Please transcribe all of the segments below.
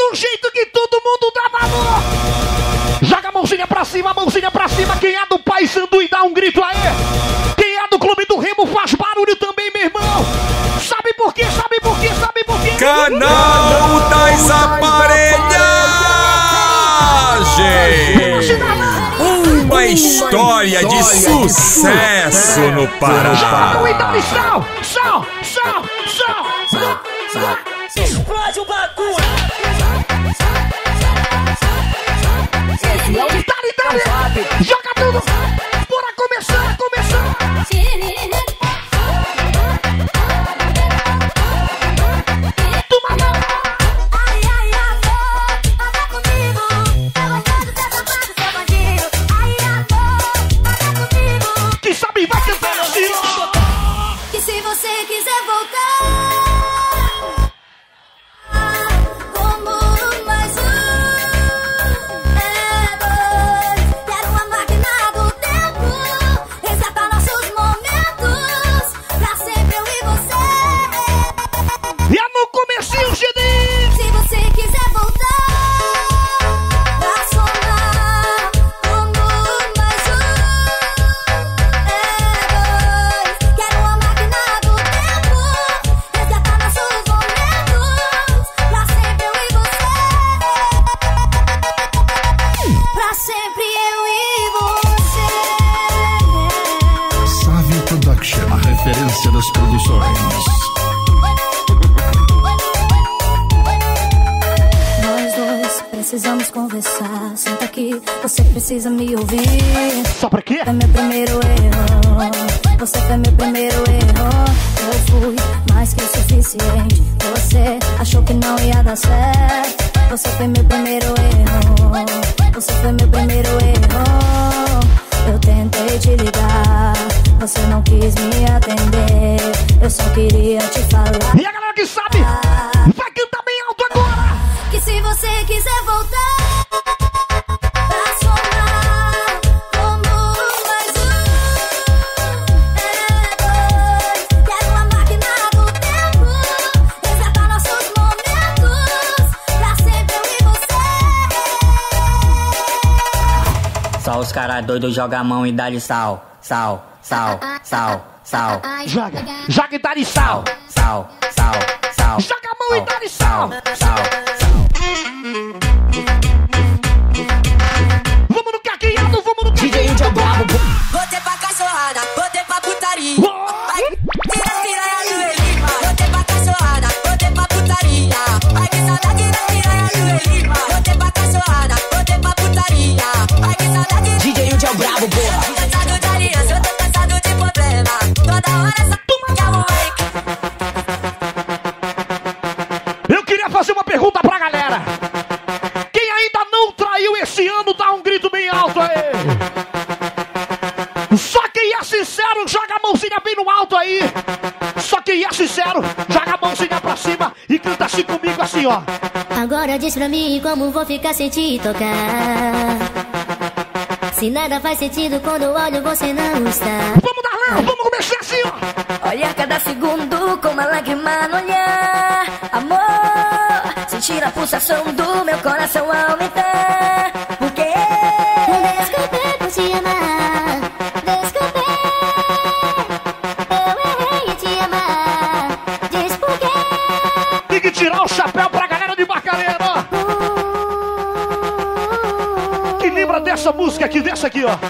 do jeito que todo mundo dá valor. Joga a mãozinha pra cima, quem é do Paysandu e dá um grito aí. Quem é do Clube do Remo faz barulho também, meu irmão. Sabe por quê? Canal das Aparelhagens! Uma história de sucesso no Pará. Joga o Itali, sal. Explode o bagulho. Itali, joga tudo. Bora começar. Quem sabe vai cantar assim. Que se você quiser voltar como mais um, dois. Quero uma máquina do tempo, resgatar nossos momentos, pra sempre eu e você. E é no comecinho, GD. Se você quiser voltar pra somar como mais um, dois. Quero uma máquina do tempo, resgatar nossos momentos, pra sempre eu e você. Pra sempre eu e você. Sávio Production, a referência das produções. Nós dois precisamos conversar. Senta aqui, você precisa me ouvir. Só pra quê? Foi meu primeiro erro. Você foi meu primeiro erro. Eu fui mais que o suficiente. Você achou que não ia dar certo. Você foi meu primeiro erro. Você foi meu primeiro erro. Eu tentei te ligar, você não quis me atender. Eu só queria te falar. E a galera que sabe, vai cantar bem alto agora. Que se você quiser voltar pra somar como mais um, dois. Quero uma máquina do tempo, resgatar nossos momentos, pra sempre eu e você. Só os caras doidos jogam a mão e dá-lhe sal. Joga e dá-lhe sal. Joga a mão e dá-lhe sal. Vamos no caqueado, vamos no caqueado. Botei pra cachorrada, botei pra putaria. Vai tirar as piranha do Elima. Botei pra cachorrada, botei pra putaria. Vai que saudade das piranha do Elima. Botei pra cachorrada, botei pra putaria. Vai que saudade. DJ Índio é o brabo, porra. Tô cansado de aliança, eu tô cansado de problema. Toda hora essa que é o moleque. Eu queria fazer uma pergunta pra galera. Quem ainda não traiu esse ano, dá um grito bem alto aí. Só quem é sincero, joga a mãozinha bem no alto aí. Só quem é sincero, joga a mãozinha pra cima e canta assim comigo, assim, ó. Agora diz pra mim como vou ficar sem te tocar. Se nada faz sentido quando eu olho você não está. Vamos dar lá, vamos começar assim, ó. Olha cada segundo com uma lágrima no olhar. Amor, sentir a pulsação do meu coração aumentar. Porque desculpe por te amar. Desculpe, eu errei em te amar. Diz por quê. Tem que tirar o chapéu pra galera de Barcarena, ó. Quem lembra dessa música aqui, dessa aqui, ó.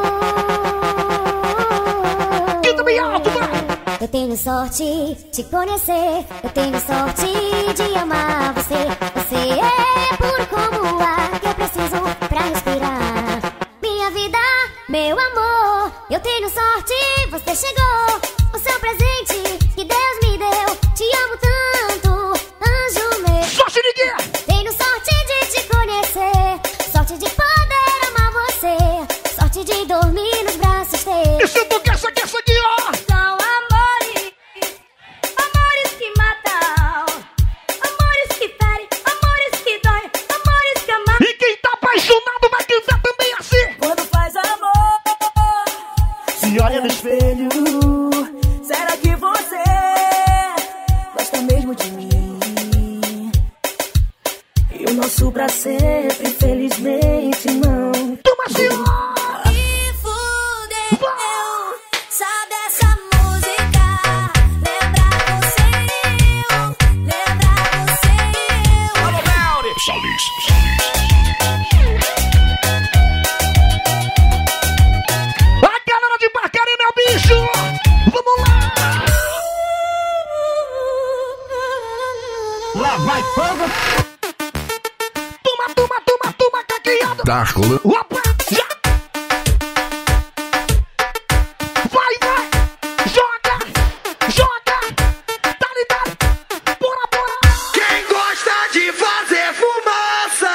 Canta bem alto, vai. Eu tenho sorte de conhecer, eu tenho sorte de amar você. Você é puro como o ar que eu preciso pra respirar. Minha vida, meu amor, eu tenho sorte, você chegou. O seu presente que Deus me deu, te amo tanto, anjo meu. Sorte de quê? Tenho sorte de te conhecer, sorte de poder amar você, sorte de dormir nos braços teus. E se eu tocar essa aqui, ó. São amores, amores que matam, amores que nosso pra sempre, felizmente não. Toma assim, ó! Me fudeu, sabe essa música? Lembra você e eu, lembra você e eu. Alô, Melody! A galera de Barcarena é o bicho! Vamos lá! Lá vai fogo! Toma, caqueado! Darlan. Opa, já! Vai! Joga! Dale! Bora! Quem gosta de fazer fumaça?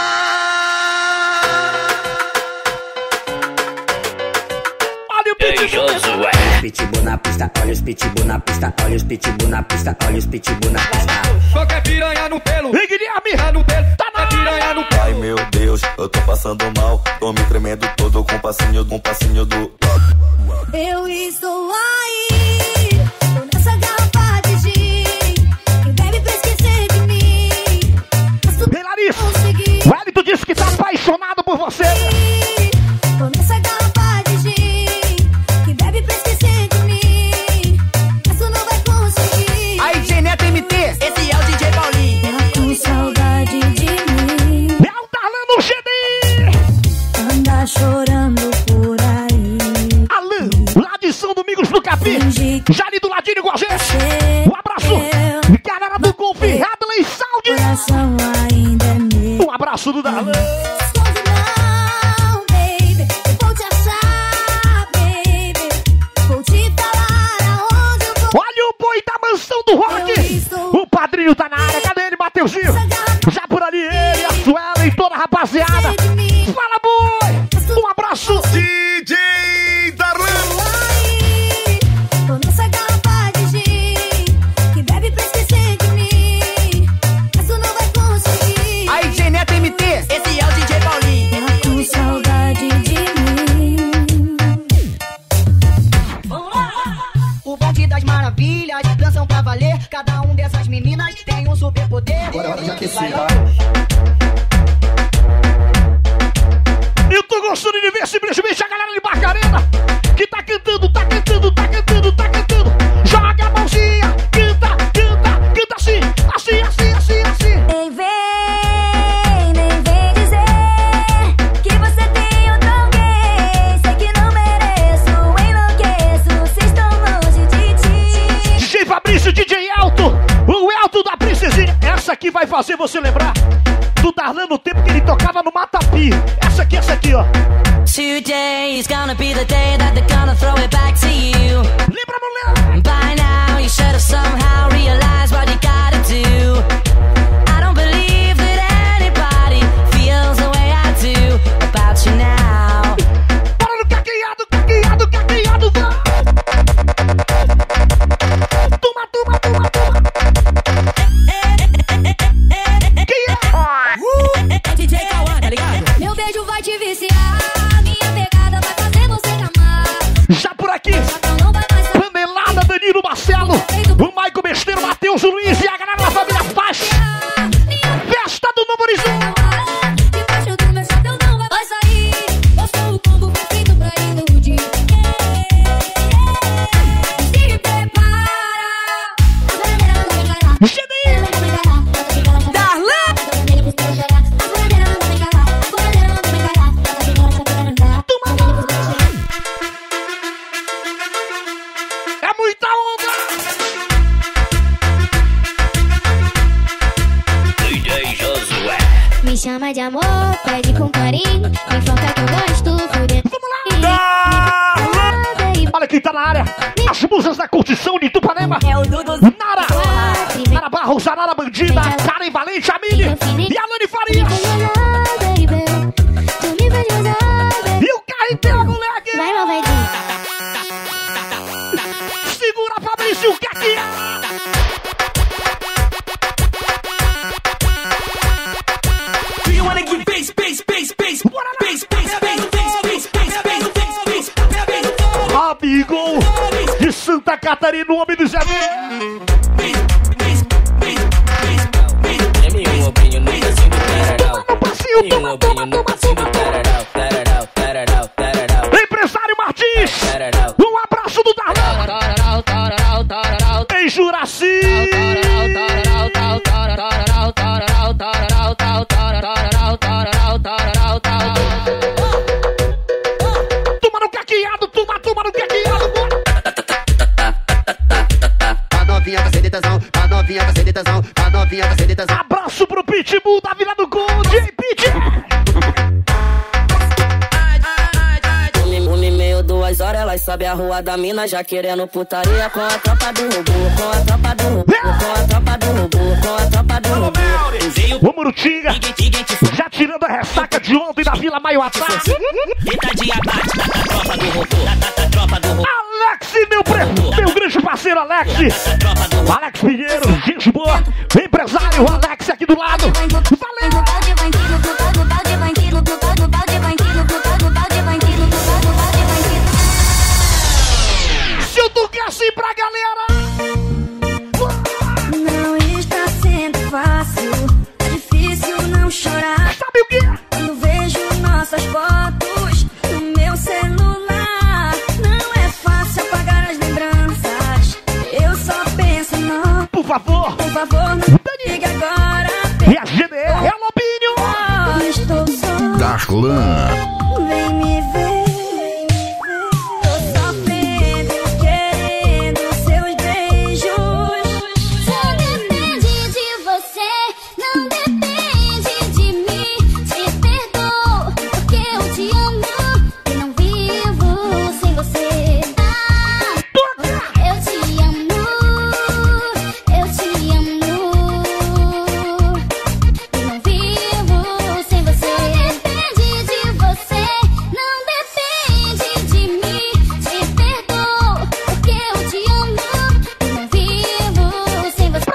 Olha o pitbull! Pitbull na pista, olha os pitbull na pista, olha os pitbull na pista, olha os pitbull na pista. Só quer piranha no pelo, Ei, Guilherme! tá no pelo, Tá na piranha no pelo. Ai meu Deus, eu tô passando mal. Tô me tremendo todo com passinho do. Eu estou aí, tô nessa garrafa de gin, que bebe pra esquecer de mim. Mas tu Ei, Larissa! consegui. O Elito disse que tá apaixonado por você! Tô nessa garrafa de gin, que bebe pra esquecer de mim. Mas tu não vai conseguir. Aí, DJ Neto MT, esse é o DJ Paulinho. Tá com saudade de mim, É o Darlan no GD! anda chorando por aí. Alan, lá de São Domingos do Capim! Finge que Jari do ladinho com a gente! você Um abraço! Galera do Golf, Radley Saudi! coração ainda é meu. Um abraço do Darlan! Esconde não, baby, eu vou te achar, baby. Vou te falar aonde eu vou. Olha o boi da mansão do rock! O padrinho tá na área, cadê ele, Mateuzinho? Já por ali ele, a Suela e toda a rapaziada! Fala, boi! Um abraço! DJ Darlan. Tô nessa garrafa de gin, que bebe pra esquecer de mim. Mas tu não vai conseguir. Aí, DJ Neto MT, esse é o DJ Paulinho. Tá com saudade de mim. O bonde das maravilhas, dançam pra valer. Cada um dessas meninas tem um superpoder. Agora é hora de aquecer, tá? Eu tô gostando de ver simplesmente a galera de Barcarena que tá cantando. Joga a mãozinha, canta assim. Nem vem dizer que você tem outro alguém. Sei que não mereço, enlouqueço, se estou longe de ti. DJ Fabrício, DJ Elton, o Elton da Princesinha. Essa aqui vai fazer você lembrar do Darlan no tempo que ele tocava no Matapi. Essa aqui, ó. Today is gonna be the day that they're gonna throw it back to you. Lembra, não lembra? By now you should have somehow realized what you gotta do. I don't believe that anybody feels the way I do about you now. Bora no caqueado, vá! Toma! Quem é? DJ Kawan, tá ligado? Meu beijo vai te viciar, minha pegada vai fazer você amar. Já por aqui, Então não vai mais saber. Panelada, Danilo, Marcelo, o Maico Besteiro, Matheus, o Luiz e a galera da família Paz. Festa do Novo Horizonte. Debaixo do meu chapéu não vai sair. Eu sou o combo perfeito pra iludir. Se prepara. É muita onda! Me chama de amor, pede com carinho. Me foca que eu gosto, fudendo. Vamos lá! Olha quem tá na área! As musas da curtição de Tupanema! É o Dudu. Nara! Nara Barros, a Nara Bandida, Karen Valente, a Mili e a Lani Farias! E o carretel, moleque! Vai, malvadinho. Segura, Fabrício, o que é que é? Do you wanna get bass? Bora lá! Amigo de Santa Catarina, o homem do Zé Em minha opinião, nunca sinto Empresário, toma. Empresário Martins, um abraço do Darlan. Em Juraci. Toma no caqueado, toma no caqueado. A novinha vai ser de tesão, a novinha vai ser de tesão, a novinha vai ser de tesão. Abraço pro Pitbull da Vila do Conde, hein, Pit? 2 horas, elas sobem a rua da mina já querendo putaria com a tropa do robô, com a tropa do robô, com a tropa do robô, com a tropa do robô. O Murutinga já tirando a ressaca de ontem da Vila Maiuatá. Alex, meu grande parceiro Alex. Alex Pinheiro, gente boa. Empresário Alex aqui do lado. Valeu! Se eu tocar assim pra galera. Não está sendo fácil, é difícil não chorar. Sabe o quê? Quando vejo nossas fotos no meu celular, não é fácil apagar as lembranças. Eu só penso não. Por favor, não diga agora. E a GDR é o Lobinho. Estou só. Darlan. Vem me ver. Tô sofrendo, querendo seus beijos. Só depende de você, não depende de mim. Te perdoo, porque eu te amo e não vivo sem você. Eu te amo e não vivo sem você. Depende de você, não depende de mim. Te perdoo, porque eu te amo e não vivo sem você.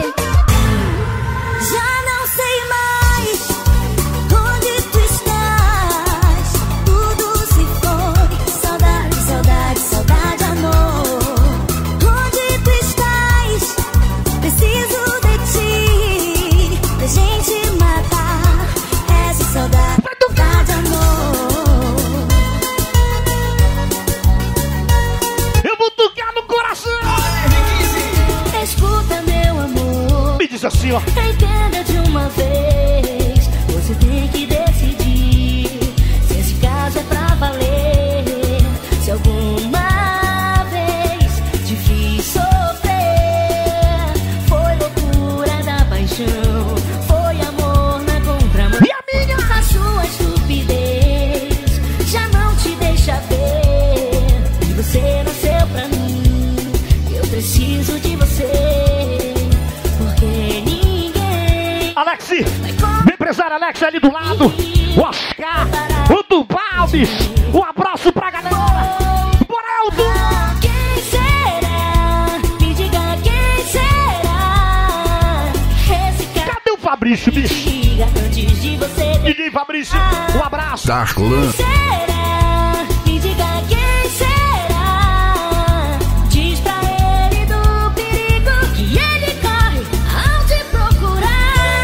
Já não sei mais onde tu estás. Tudo se foi. Saudade, saudade, saudade, amor. Onde tu estás? Preciso de ti, pra gente matar essa saudade, saudade, amor. Eu vou tocar no coração. Escuta, meu amor. Me diz assim, ó. Entenda de uma vez. Você tem que decidir se esse caso é pra valer. Se alguma vez te fiz sofrer, foi loucura da paixão, foi amor na contramão. E a minha? A sua estupidez já não te deixa ver que você nasceu pra mim. Eu preciso de você, porque ninguém. Alex, meu empresário Alex ali do lado. O Oscar, o Dubaldes. Um abraço pra galera. Boreldo. Quem será? Me diga quem será? Esse cara. Cadê o Fabrício, bicho? Diga antes de você. DJ Fabrício, um abraço. Darlan. Será? Me diga quem será? Diz pra ele do perigo que ele corre ao te procurar.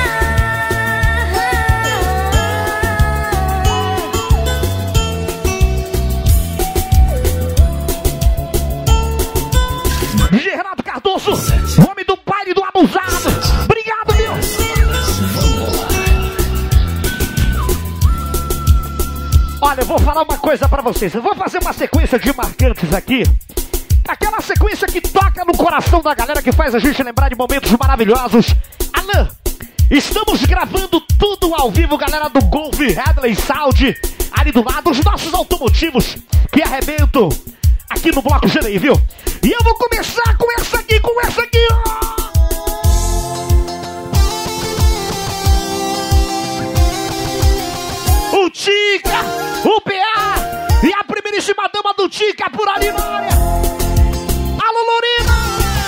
Gerardo Cardoso, o homem do baile do abusado. Obrigado, viu? Olha, eu vou falar uma coisa pra vocês. Eu vou fazer uma sequência de marcantes aqui. Aquela sequência que toca no coração da galera, que faz a gente lembrar de momentos maravilhosos. Alan, estamos gravando tudo ao vivo, galera do Golf Headley Sound. Ali do lado, os nossos automotivos que arrebentam aqui no Bloco GDI, viu? E eu vou começar com essa aqui, ó. O Tica, o PA e a primeiríssima dama do Tica por ali na área. Alô, Lorena!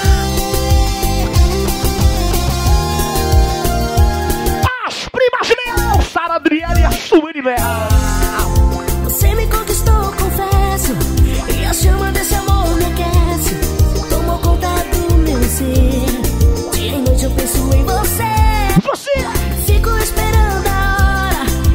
As primas Leal, Sara Adriana e a Sueli Leal. Você me conquistou, confesso, e a chama desse amor me aquece. Tomou conta do meu ser. Dia e noite eu penso em você. Você! Fico esperando a hora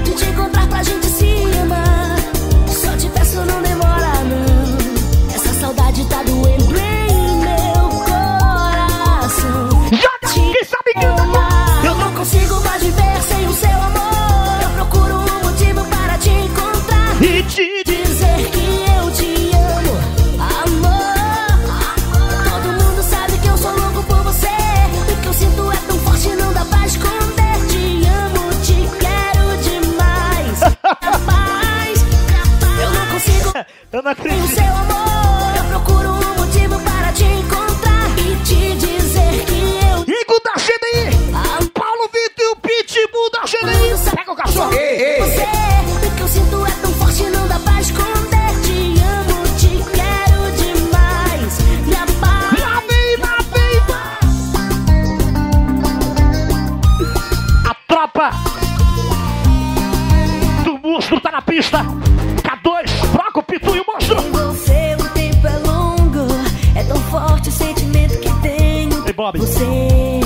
monstro tá na pista. K2, Fraco, Pitu e o monstro. Sem você o tempo é longo, é tão forte o sentimento que tenho. Ei, Bob. Você,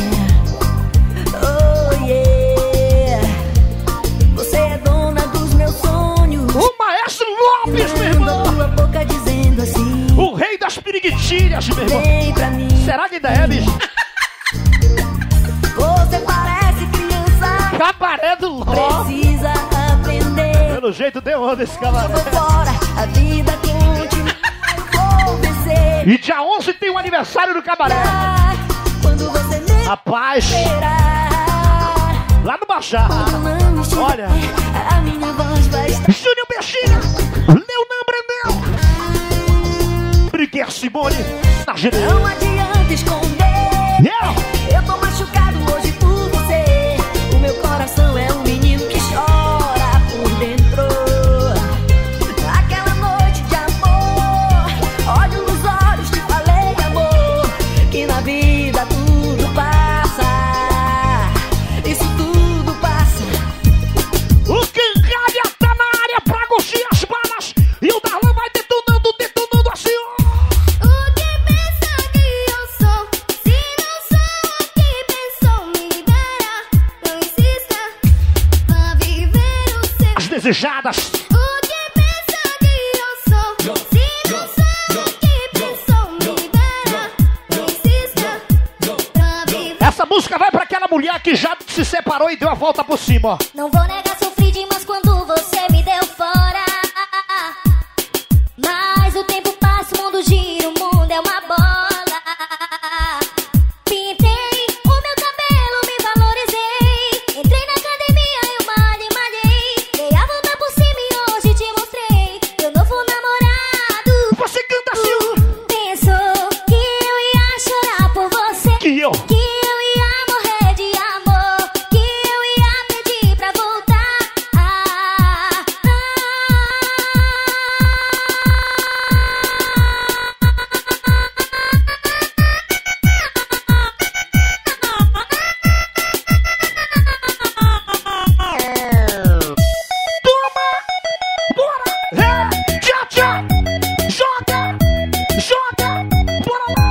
oh yeah, você é dona dos meus sonhos. O Maestro Lopes, meu irmão. A tua boca dizendo assim, O rei das piriguitilhas, meu irmão. vem pra mim. Será que ainda é, bicho? Você parece criança, Cabaré do Ló. precisa aprender. Pelo jeito deu onda esse cabaré. Tô fora, a vida continua, vou vencer. E dia 11 tem o aniversário do cabaré. Quando você me Rapaz, esperar, lá no Baixar. quando não estiver, Olha. a minha voz vai estar. Júnior Peixinha, Leonan Brandão, Briguer Simone, na Gineira. Não adianta esconder. Eu tô machucado hoje por você. O meu coração é um menino que chora por dentro. Aquela noite de amor, olho nos olhos, te falei, amor, que na vida tudo passa. Isso tudo passa. O Cangalha tá na área pra gostar as balas. E o Darlan vai detonando assim, ó. O que pensa que eu sou? Se não sou o que pensou, me libera. Não insista, vá viver o seu. As desejadas. O que pensa que eu sou? Se não sou o que pensou, me libera. Não insista, vá viver. Essa música vai pra aquela mulher que já se separou e deu a volta por cima, ó. Não vou negar, sofri demais quando você me deu fora. Mas o tempo passa, o mundo gira, o mundo é uma bola. Pintei o meu cabelo, me valorizei. Entrei na academia, eu malhei. Dei a volta por cima e hoje te mostrei meu novo namorado. Você canta assim, ó. Pensou que eu ia chorar por você. Que eu. Que eu ia morrer de amor, que eu ia pedir pra voltar. Toma! Bora! Tchá, tchá! Joga! Joga! Bora lá!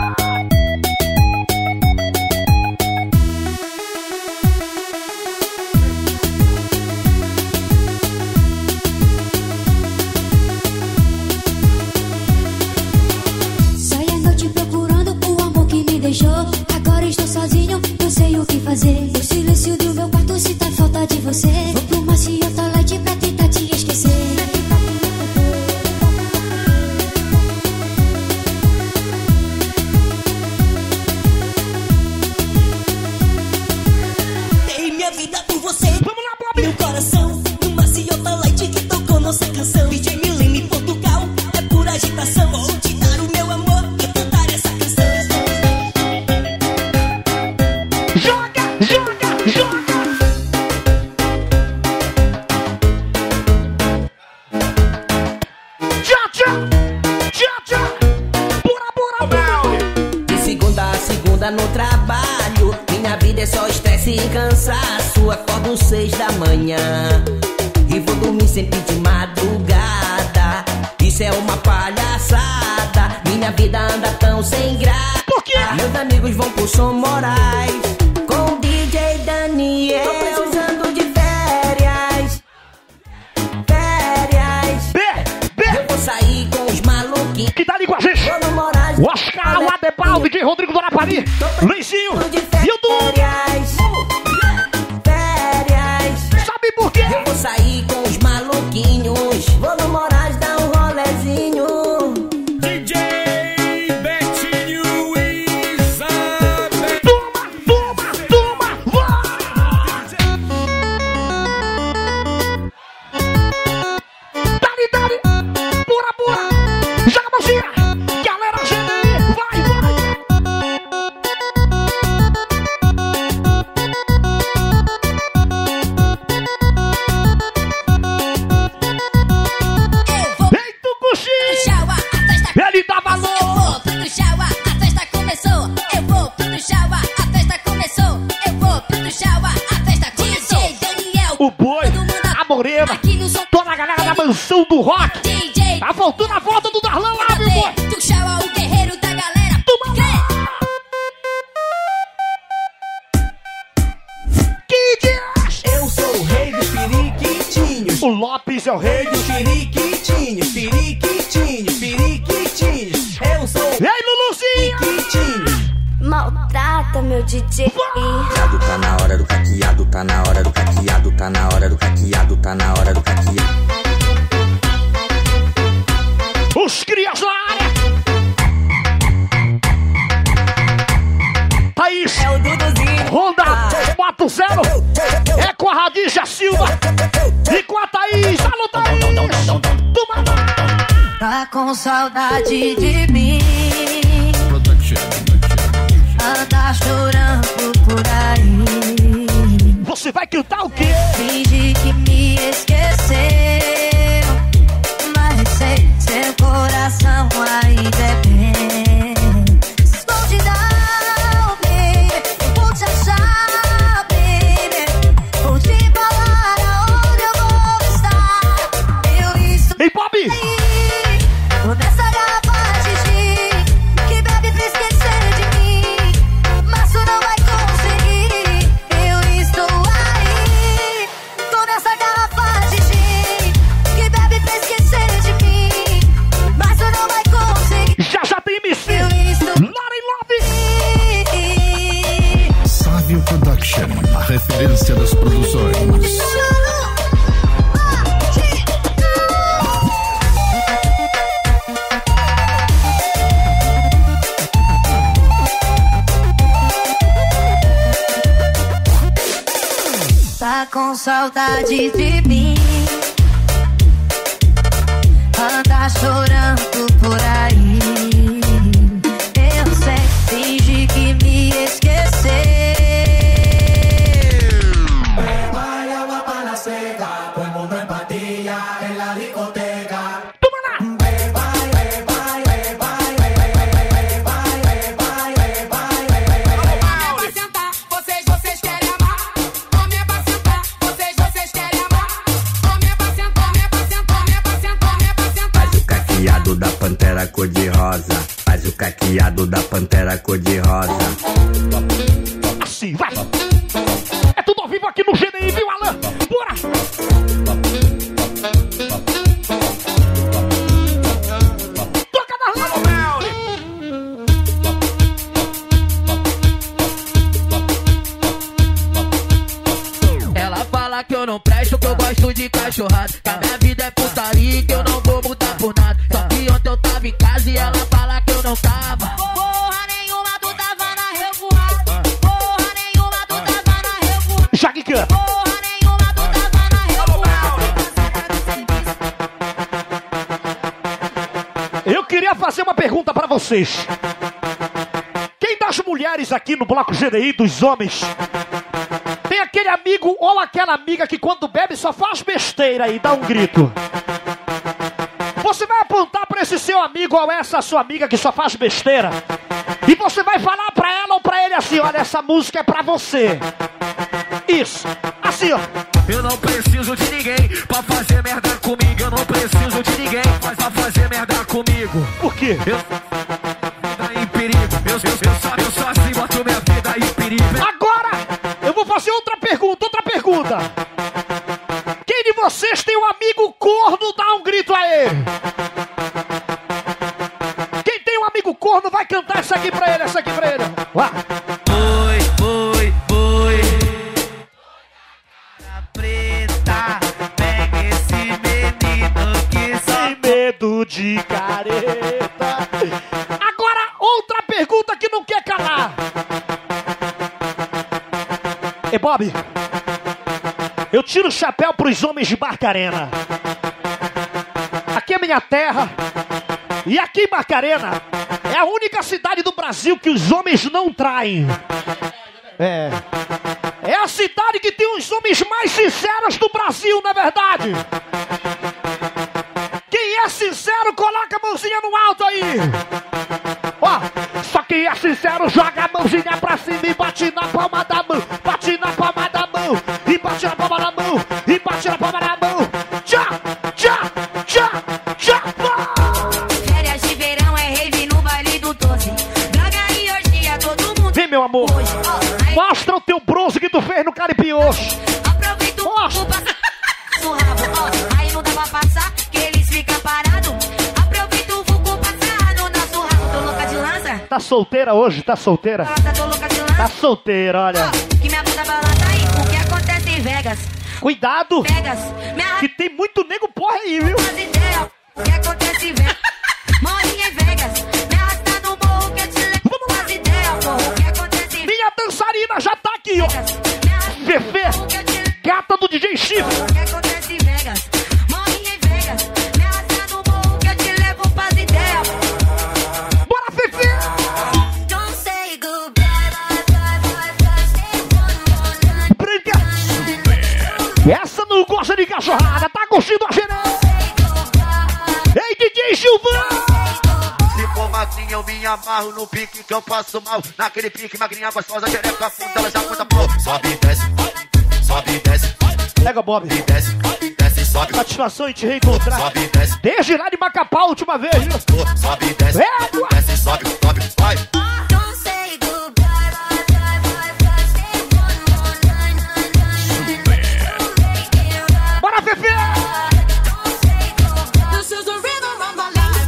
Saí à noite procurando o amor que me deixou. Agora estou sozinho, não sei o que fazer. O silêncio do meu quarto sinta a falta de você. Vou pro maciota light pra tentar te esquecer. Dei minha vida por você. Vamos lá, Bob! Meu coração, no maciota light que tocou nossa canção. DJ Milene Portugal, é pura agitação. Vou te dar o meu amor e cantar essa canção. Joga! Joga! Joga! Tchá, tchá! Tchá, tchá! Bora, bora, bora! De segunda a segunda no trabalho, minha vida é só estresse e cansaço. Acordo 6 da manhã e vou dormir sempre de madrugada. Isso é uma palhaçada, minha vida anda tão sem graça. Por quê? Meus amigos vão pro Som Moraes com o DJ Daniel. Tô precisando de férias, férias. Eu vou sair com os maluquinhos. Que tá ali com a gente? Vou no Moraes. O Oscar, o Adebal, o DJ Rodrigo do Arapari, Luizinho e o Du. Férias, férias. Sabe por quê? Eu vou sair com os maluquinhos. Vou no Moraes dar um rolezinho. DJ Betinho Isabel. Toma, toma, toma, vai! Dali, dali, bora, bora! Joga a mãozinha! Galera, gente aí! Vai, vai! Ei, Tucuxi! Ele tava louco! O boi, a Morena, toda a galera da Mansão do Rock. Tá faltando a volta do Darlan lá, meu boy. Tu chama o guerreiro da galera. Toma lá. Kids! Eu sou o rei dos periquitinhos. O Lopes é o rei Rei dos periquitinhos, periquitinhos, periquitinhos. Eu sou o E aí, Luluzinha? periquitinhos. Maltrata meu DJ. Caqueado, tá na hora do caqueado, tá na hora do caqueado, tá na hora do caqueado, tá na hora do caqueado. Os crias na área. Thaís. É o Duduzinho. Honda 40. É com a Radija Silva. E com a Thaís. Alô, Thaís. Toma lá. Tá com saudade de mim. Anda chorando por aí. Você vai cantar o quê? Finge que me esqueceu, mas sei seu coração ainda é bem. Escondidão, baby, vou te achar, baby. Vou te falar aonde eu vou estar. Eu estou Ei, Bob! tô nessa garrafa de gin que bebe pra esquecer de mim, mas tu não vai conseguir. Eu estou aí. Tô nessa garrafa de gin que bebe pra esquecer de mim, mas tu não vai conseguir. Já tem MC. Eu estou Lauren Love. Sávio Production, a referência das produções. Tá com saudade de mim, anda chorando por aí. Eu sei, finge que me esqueceu. Vaya guapa la seca, todo el mundo en patilla en la discoteca. Toma lá. Homem pra sentar, vocês querem amar. Homem pra sentar, vocês querem amar. Homem pra sentar, homem pra sentar, homem pra sentar, homem pra sentar. Faz o caqueado da pantera cor-de-rosa. Faz o caqueado da pantera cor-de-rosa. Assim, vai. É tudo ao vivo aqui no GDI, viu, Alan? Bora. Toca na rua. Ela fala que eu não presto, que eu gosto de cachorrada. Que a minha vida é putaria, que eu não vou mudar por nada. Só que ontem eu tava em casa e ela fala que eu não tava. Porra nenhuma, tu tava na revoada. Porra nenhuma, tu tava na revoada. Jaque Khan. Porra nenhuma, tu tava na revoada. Eu queria fazer uma pergunta pra vocês. Quem das mulheres aqui no bloco GDI, dos homens, tem aquele amigo ou aquela amiga que quando bebe só faz besteira e dá um grito? Você vai apontar pra esse seu amigo ou essa sua amiga que só faz besteira e você vai falar pra ela ou pra ele assim: olha, essa música é pra você. Isso, assim ó. Eu não preciso de ninguém pra fazer merda comigo. Eu não preciso de ninguém pra fazer merda comigo. Por quê? Eu vida em perigo. Eu só assim boto minha vida em perigo. Agora, eu vou fazer outra pergunta. Quem de vocês tem um amigo corno, dá um grito a ele. Quem tem um amigo corno vai cantar essa aqui pra ele, Lá. Oi. Preta, pega esse menino que só Sem medo de careta. Agora, outra pergunta que não quer calar. Ei, Bob, eu tiro o chapéu pros homens de Barcarena. Aqui é minha terra. E aqui em Barcarena é a única cidade do Brasil que os homens não traem. É a cidade que tem os homens mais sinceros do Brasil, não é verdade? Quem é sincero, coloca a mãozinha no alto aí. Ó, só quem é sincero, joga a mãozinha pra cima e bate na palma da mão. Bate na palma da mão. E bate na palma da mão. E bate na palma da mão. solteira hoje, tá solteira? Tá solteira, olha. Que minha bunda balança aí, o que acontece em Vegas? Cuidado, Vegas, que tem muito nego porra aí, viu? minhas ideias, o que acontece em Vegas? Morinha em Vegas, me arrasta no morro que eu te levo as ideias, porra, o que acontece em Vegas? Minha dançarina já tá aqui, ó. Fefe, gata do DJ Chifre. O que acontece em Vegas? Morinha em Vegas, me arrasta no morro que eu te levo pras ideias. Bora, Fefe! Don't say goodbye, bye, bye, bye, bye, stay one more night. Branca! Essa não gosta de cachorrada, tá curtindo a geral. Ei, DJ Gilvan! Se for magrinha, eu me amarro no pique que eu passo mal. Naquele pique, magrinha gostosa, direto a funda, ela já conta pô. Sobe e desce, sobe e desce. Pega, Bob. E desce, desce e sobe. Satisfação em te reencontrar. Sobe e desce. Desde lá de Macapá a última vez, viu? Sobe e desce, Égua! desce e sobe, sobe, vai. Don't say goodbye, bye, bye, bye, bye, stay one more night, night, night. Bora, Fefe! This is the rhythm of my life.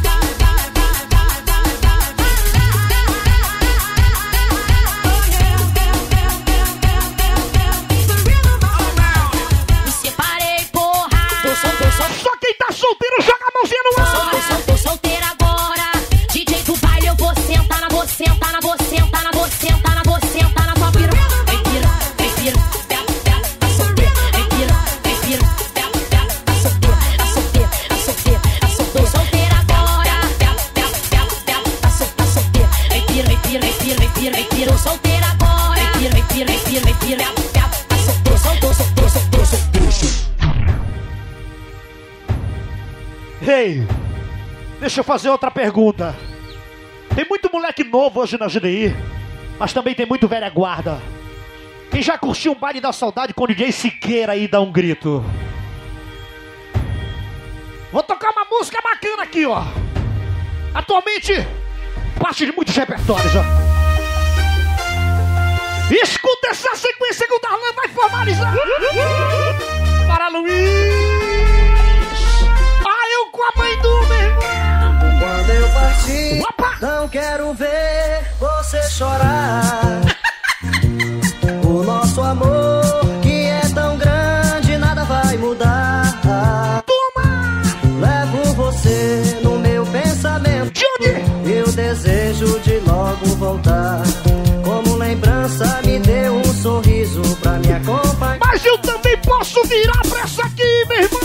Me separei, porra. Só quem tá solteiro joga a mãozinha no ar. Tô solteira agora. DJ do baile, eu vou sentar na você, sentar na você, sentar na você, sentar na você, sentar na tua piru. Vem pira, vem pira, tá solteira. Vem pira, tá solteira, tá solteira, tá solteira, tá solteira. Tô solteira agora. Tá solteira. Vem pira, vem pira, vem pira, vem pira, vem pira. Tô solteira agora. Vem pira, vem pira, vem pira, vem pira. Tá solteira, solteira, solteira, solteira. Ei, deixa eu fazer outra pergunta. Tem muito moleque novo hoje na GDI, mas também tem muito velha guarda. Quem já curtiu um baile da saudade com o DJ Siqueira aí, dá um grito. Vou tocar uma música bacana aqui, ó. Atualmente, parte de muitos repertórios, ó. Escuta essa sequência que o Darlan vai formalizar. Para Luiz. Eu com a mãe do meu irmão. Quando eu partir, Opa! não quero ver você chorar. O nosso amor, que é tão grande, nada vai mudar. Toma! Levo você no meu pensamento. Judy! Eu desejo de logo voltar. Como lembrança, me dê um sorriso pra me acompanhar. Mas eu também posso virar pra essa aqui, meu irmão.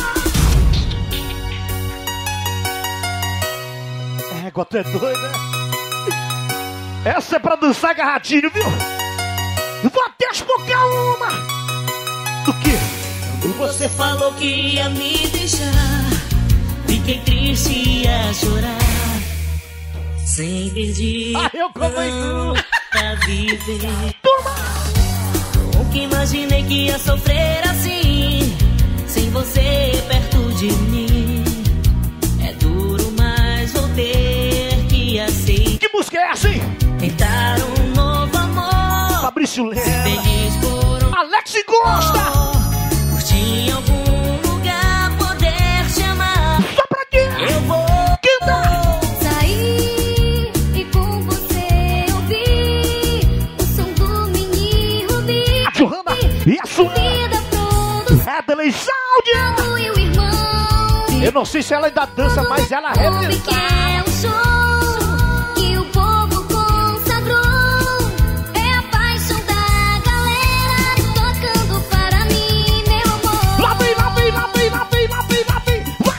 Égua, tu é doido, né? Essa é pra dançar agarradinho, viu? Eu vou até espocar uma. Do quê? Quando você falou que ia me deixar, fiquei triste a chorar. Sem pedir eu como pra viver. Toma! Nunca imaginei que ia sofrer assim, sem você perto de mim. É duro, mas vou ter que aceitar. Que música é essa, hein? Tentar um novo amor. Fabrício Lema. Feliz por um Alex Gosta. Curtir em algum lugar, poder te amar. Só pra quê? Eu vou cantar. Sair e com você ouvir o som do mini Rubi. A Johanna e a sua Adelaide Sáudia. Eu não sei se ela ainda dança, mas ela arrebenta. Que é um show que o povo consagrou. É a paixão da galera tocando para mim, meu amor. Lá vem, lá vem, lá vem, lá vem, lá vem, lá vem. Vai.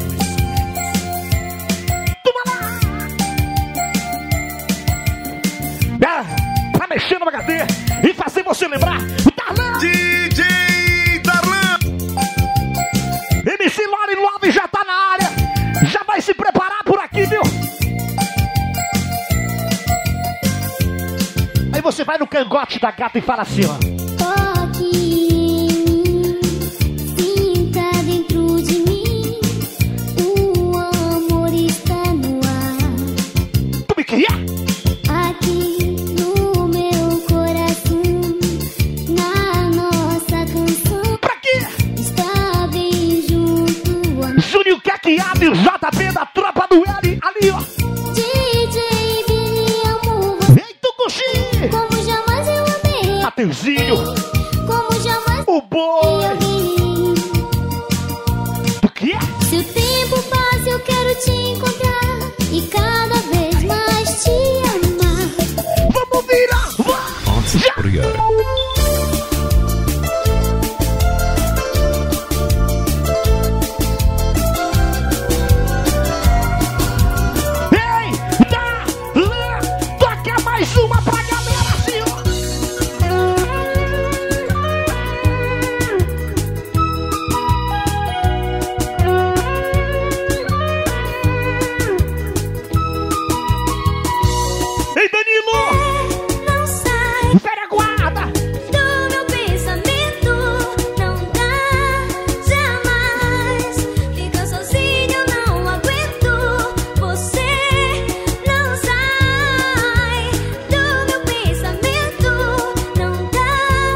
Toma lá. Pra mexer no HD e fazer você lembrar. Darlan. DJ Darlan. MC Lore Love já tá na área. Já vai se preparar por aqui, viu? Aí você vai no cangote da gata e fala assim, ó. Toque em mim, sinta dentro de mim, o amor está no ar. Tu me queria? Aqui no meu coração, na nossa canção. Pra quê? Está bem junto a Júnior Caqueado e o JP da tropa do L ali, ó. DJ Billy, amor. preciso te encontrar e cada vez mais te amar. Vamos virar! Toca mais uma pra galera assim, ó. Ei, Danilo! Não sai Pera, guarda! do meu pensamento, não dá jamais. Fica sozinho, não aguento. Você não sai do meu pensamento, não dá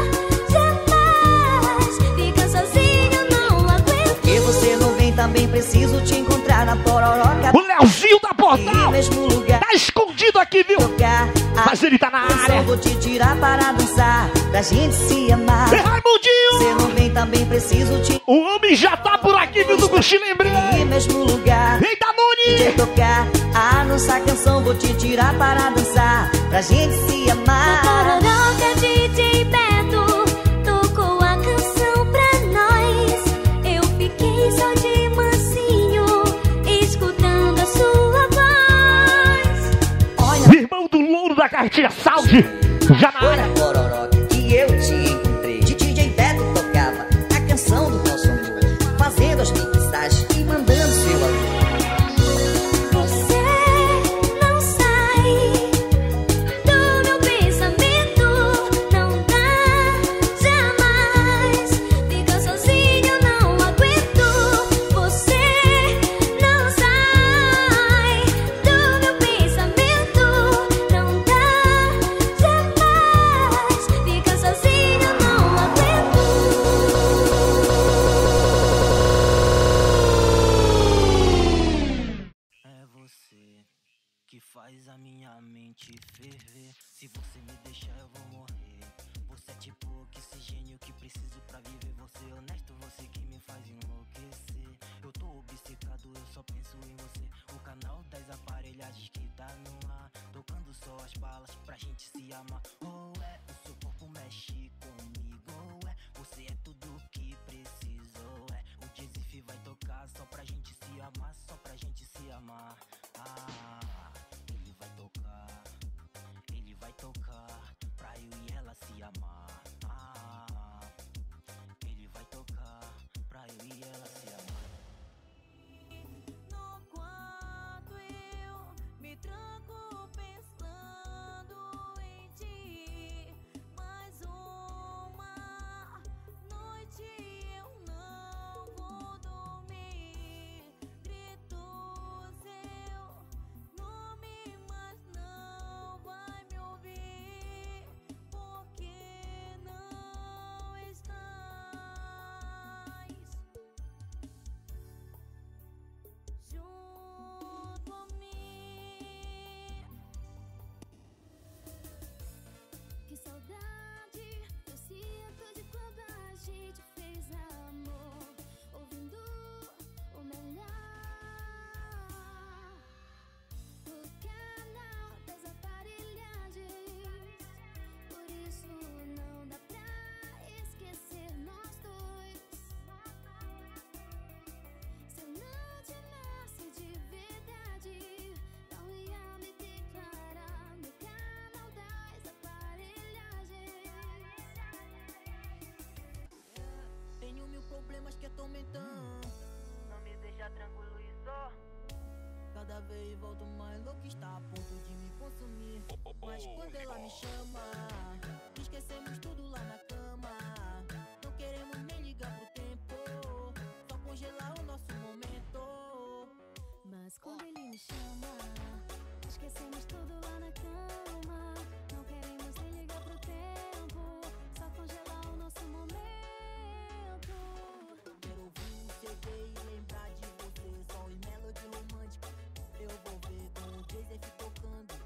jamais. Fica sozinho, não aguento. Porque você não vem, também preciso te encontrar na Pororoca. O Leozinho da Portal! Mesmo lugar. Tá escondido aqui, viu? Mas ele tá na área. Vou te tirar para dançar, pra gente se amar. Ei, Raimundinho! Você não vem, também preciso te... O homem já tá por aqui, viu, do Gucci, lembrei. E mesmo lugar. Ei, Danone! De tocar a nossa canção, vou te tirar para dançar, pra gente se amar. Pororoca, DJ Beto tocou a canção pra nós. Eu fiquei só de mansinho, escutando a sua voz. Olha, Irmão do louro da cartinha, salve! Já na área. Pororoca, que eu te encontrei. De DJ Beto tocava a canção do nosso amor, fazendo as mixagens e mandando seu amor. Você não sai do meu pensamento, não dá jamais. Fica sozinho, não aguento. Você não sai do meu pensamento, não dá jamais. Fica sozinho, não aguento. É você que faz a minha mente ferver. Se você me deixar eu vou morrer. Você é tipo o oxigênio que preciso pra viver. Você é honesto, você que me faz enlouquecer. Eu tô obcecado, eu só penso em você. O canal das aparelhagens que tá no ar, tocando só as balas pra gente se amar. Oh é, o seu corpo mexe comigo. Oh é, você é tudo que preciso. Oh é, o Jay-Z vai tocar só pra gente se amar, só pra gente se amar. Ah, ele vai tocar pra eu e ela se amar. Ah, ele vai tocar pra eu e ela se amar. No quarto eu me tranco pensando em ti. Mais uma noite eu não vou dormir. Grito seu nome, mas não vai me ouvir. Porque não estás junto a mim. Que saudade eu sinto de quando a gente fez amor, ouvindo o melhor do canal das aparelhagens. Por isso não dá pra esquecer nós dois. Se eu não te amasse de verdade, não ia me declarar no canal das aparelhagens. Tenho mil problemas que atormentam, não me deixa tranquilo e só. Cada vez volto mais louco, está a ponto de me consumir. Mas quando ela me chama, esquecemos tudo lá na cama. Não queremos nem ligar pro tempo, só congelar o nosso momento. Mas quando ele me chama, esquecemos tudo lá na cama. Não queremos nem ligar pro tempo, só congelar o nosso momento. Quero ouvir o CD e lembrar de você. Só em melody romântica eu vou ver com o Jay-Z tocando.